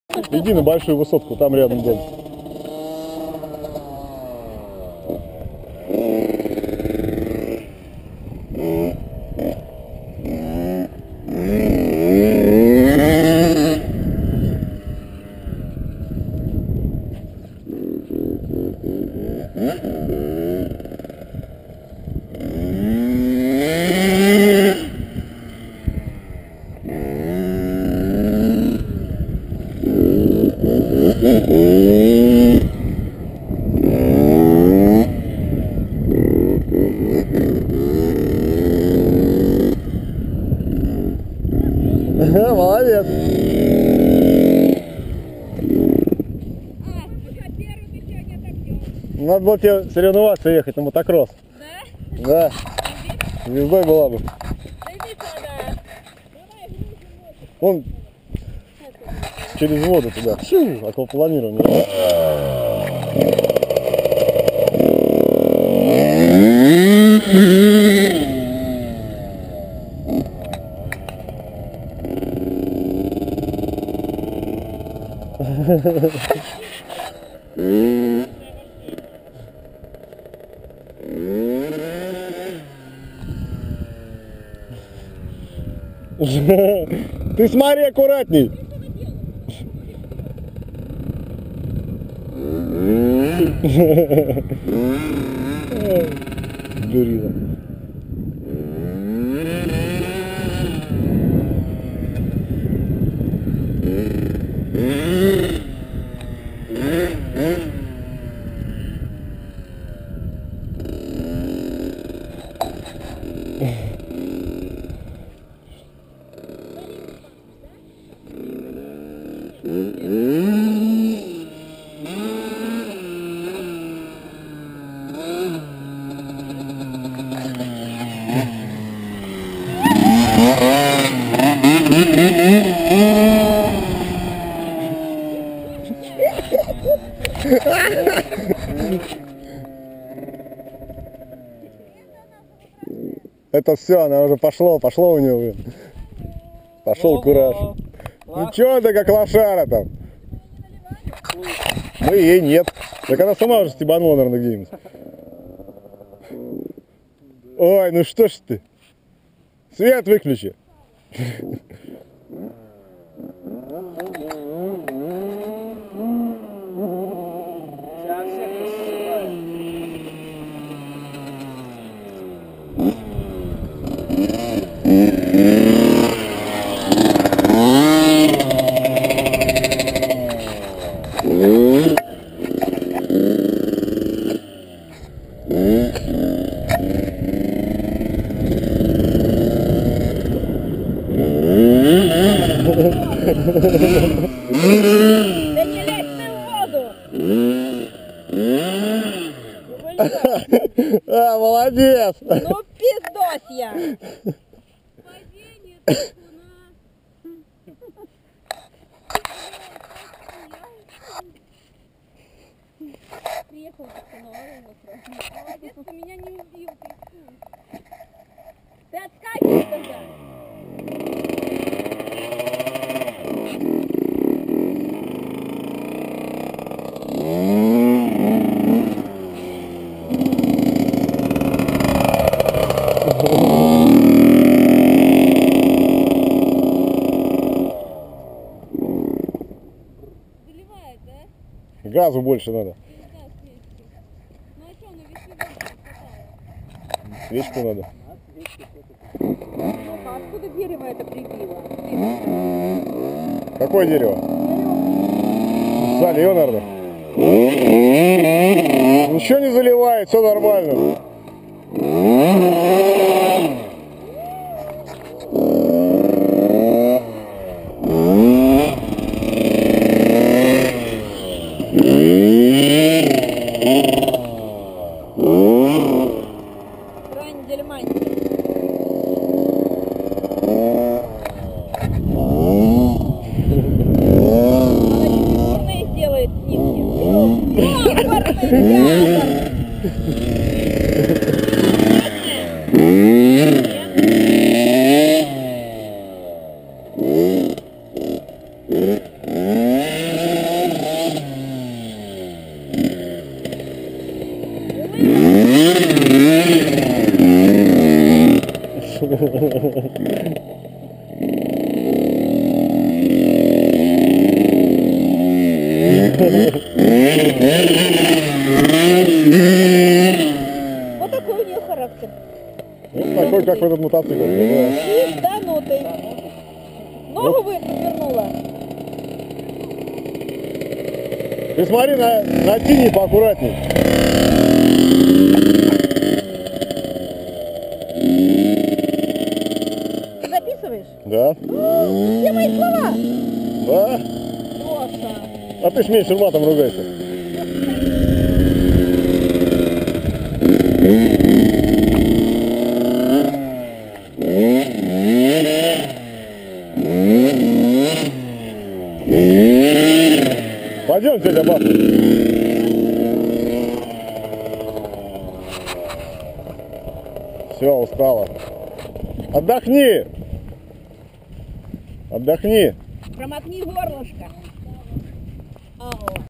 Иди на большую высотку, там рядом дом. Молодец. Надо было тебе соревноваться ехать на мотокросс. Да? Да. Звездой была бы. Вон через воду туда. Фу, аквапланирование. Ты смотри аккуратней. Дурила. Это все, она уже пошло у него. Пошел кураж. Ну чё ты как лошара там? Ну и ей нет. Так она сама уже стебанула, наверное, где-нибудь. Ой, ну что ж ты? Свет выключи. Да не лезь ты в воду! А, молодец! Ну пиздос я! Приехал молодец, ты меня не убил, ты отскакивай тогда! Заливает, да? Газу больше надо. Ну а что, на весь Свечку надо. а откуда дерево это прибило? Какое дерево? Залил, наверное. Ничего не заливает, все нормально. Крайне дельманьки. Сделает снимки. Вот такой у нее характер. Вот такой, как в этот мотоцикл. Да. Пизданутый. Ногу вывернула. Ты смотри на тени поаккуратней. Ты записываешь? Да. Где мои слова? Да. Гоша. А ты ж меньше матом ругайся. Пойдем, тетя Баба. Все, устала. Отдохни. Отдохни. Промокни горлышко. Ау.